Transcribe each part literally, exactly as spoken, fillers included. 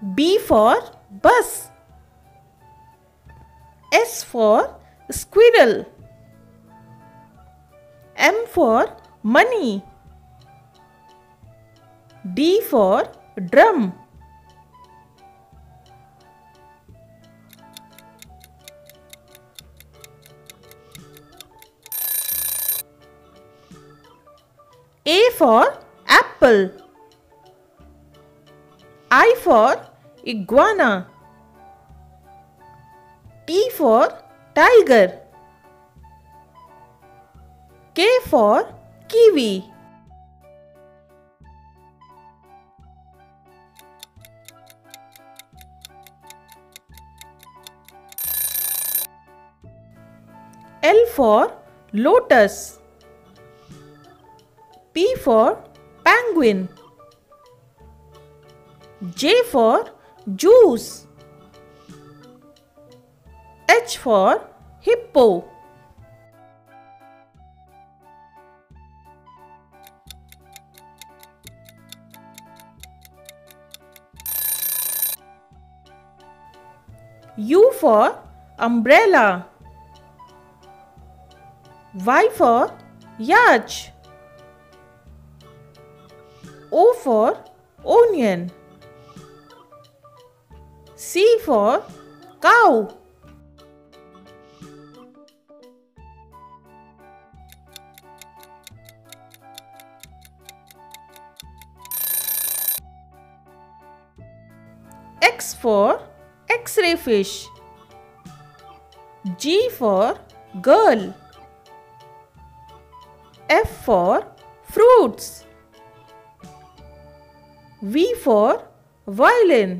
B for bus. S for squirrel. M for money. D for drum. A for apple. I for iguana. T for tiger. K for kiwi. L for lotus. P for penguin. J for juice. H for hippo. U for umbrella. Y for yacht. O for onion. C for cow. X for X-ray fish. G for girl. F for fruits. V for violin.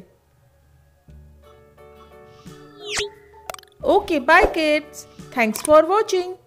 Okay, bye kids. Thanks for watching.